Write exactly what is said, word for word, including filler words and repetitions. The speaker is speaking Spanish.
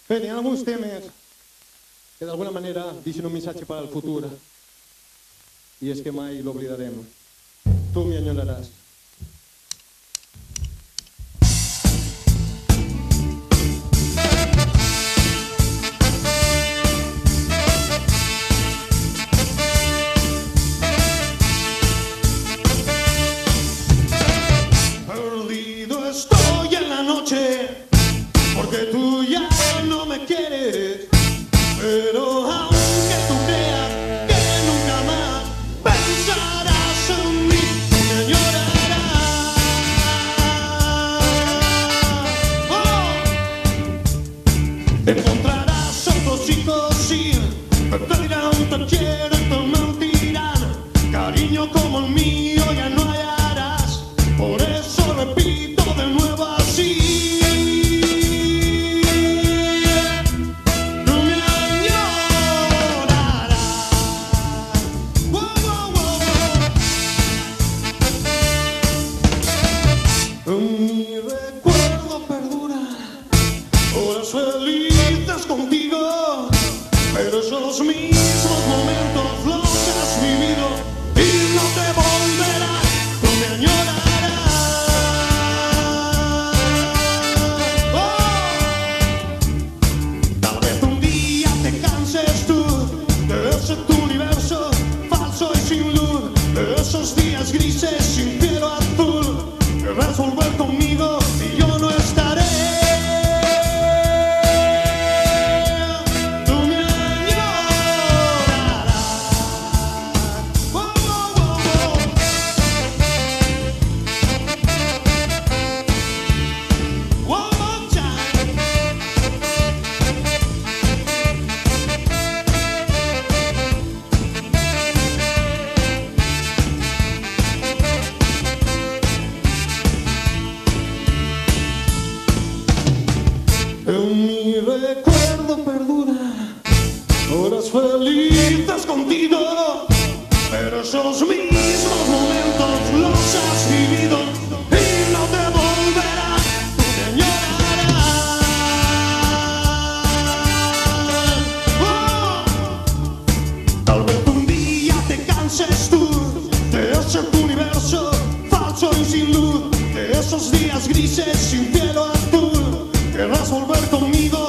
Bé, hi ha alguns temes que d'alguna manera deixen un missatge per al futur i és que mai l'oblidarem. Tu m'hi enyoraràs. Perdido estoy en la noche porque tú ya no me quieres, pero aunque tú creas que nunca más pensarás en mí, me añorarás. Oh. Encontrarás otros chicos, sí, que te dirán te quiero y te mentirán. Cariño como el mío ya no hallarás, por eso repito de nuevo así. Mi recuerdo perdura, horas felices contigo, pero esos mismos momentos los has vivido y no te volverás, tú me añorarás. Oh. Tal vez un día te canses tú de ese tu universo falso y sin luz, de esos días grises sin cielo azul. Querrás volver conmigo y yo no estaré. Tú me añorarás. Oh, oh, oh, oh. One more time. En mi recuerdo perdura horas felices contigo, pero esos mismos momentos los has vivido y no te volverás, tú me añorarás. Oh. Tal vez un día te canses tú de ese tu universo falso y sin luz, de esos días grises sin cielo azul. Querrás volver conmigo